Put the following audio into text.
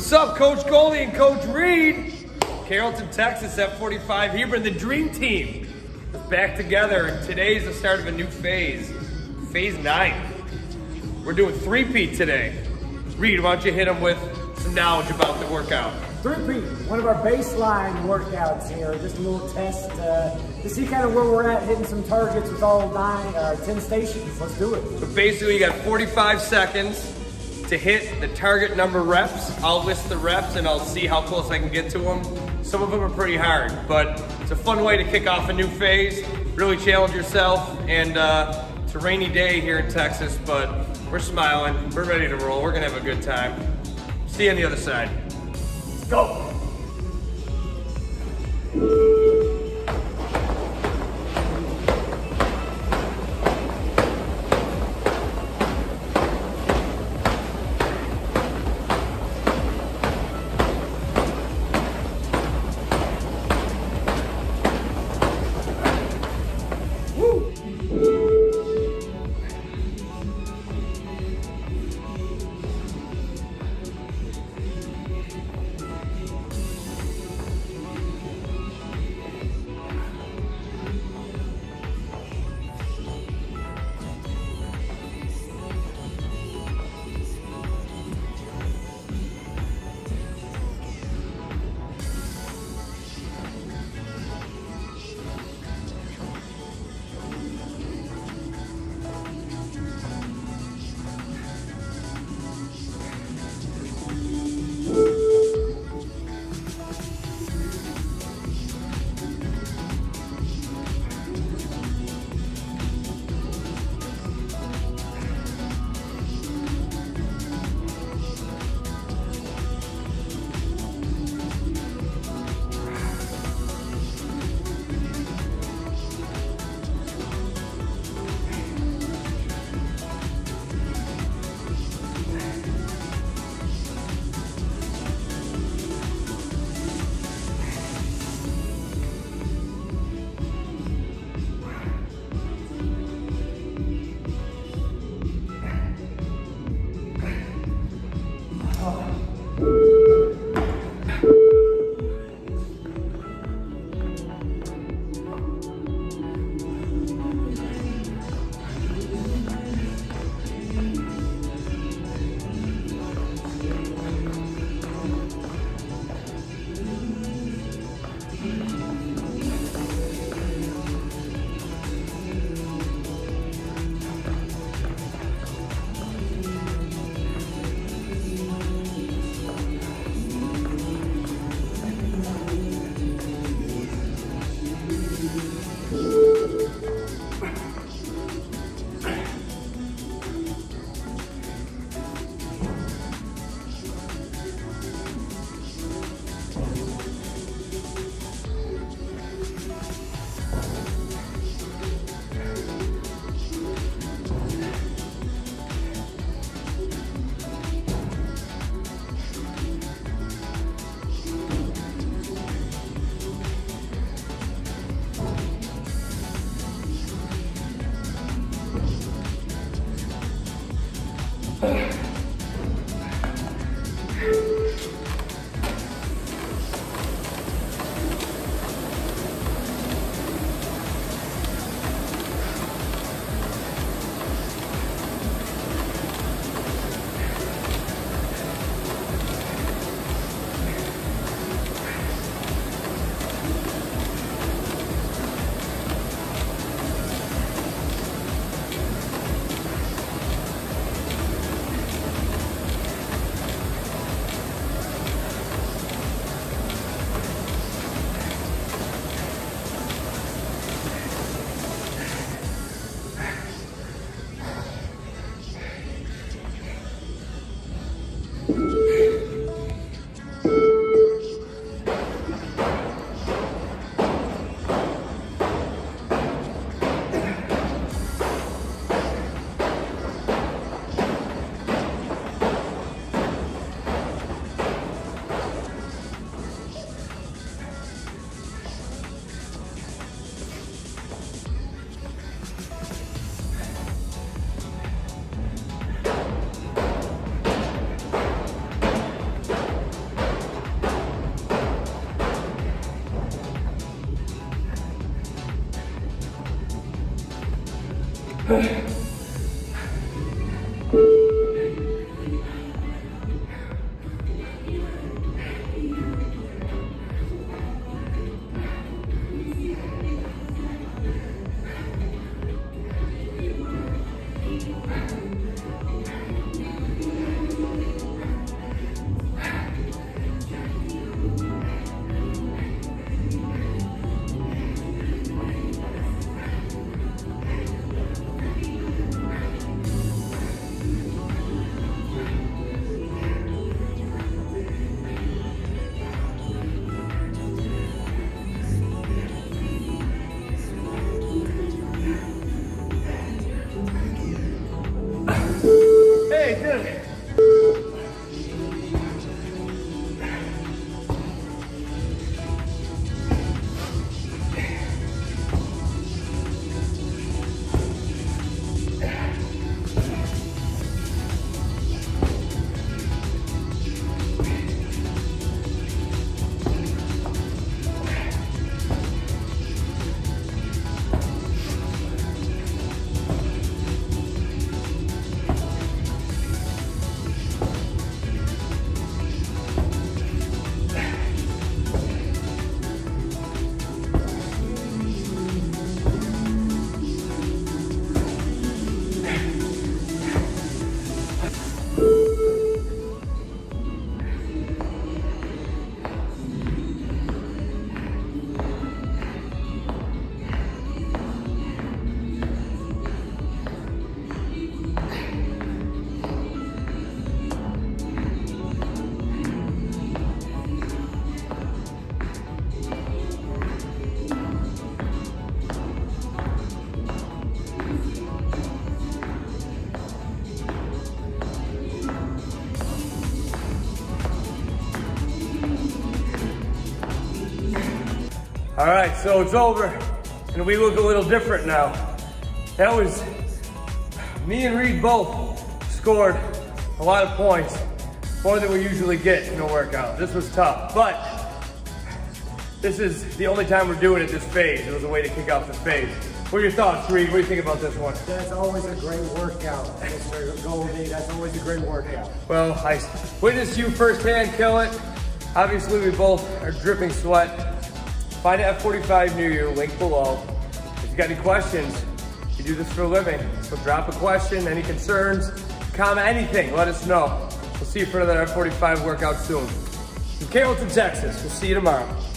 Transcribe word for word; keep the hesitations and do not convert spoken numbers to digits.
What's up, Coach Goldie and Coach Reed? Carrollton, Texas, F forty-five here, but the dream team is back together. And today's the start of a new phase, phase nine. We're doing three P E A T today. Reed, why don't you hit them with some knowledge about the workout? three P E A T, one of our baseline workouts here, just a little test uh, to see kind of where we're at, hitting some targets with all nine, uh, ten stations. Let's do it. So basically you got forty-five seconds to hit the target number reps. I'll list the reps and I'll see how close I can get to them. Some of them are pretty hard, but it's a fun way to kick off a new phase, really challenge yourself, and uh, it's a rainy day here in Texas, but we're smiling, we're ready to roll, we're gonna have a good time. See you on the other side. Let's go. Hey, did it. All right, so it's over, and we look a little different now. That was, me and Reed both scored a lot of points, more than we usually get in a workout. This was tough, but this is the only time we're doing it this phase. It was a way to kick off the phase. What are your thoughts, Reed? What do you think about this one? That's always a great workout, Mister Goldie. That's always a great workout. Well, I witnessed you firsthand kill it. Obviously, we both are dripping sweat. Find an F forty-five near you, link below. If you got any questions, you do this for a living. So drop a question, any concerns, comment, anything, let us know. We'll see you for another F forty-five workout soon. From Carrollton, Texas, we'll see you tomorrow.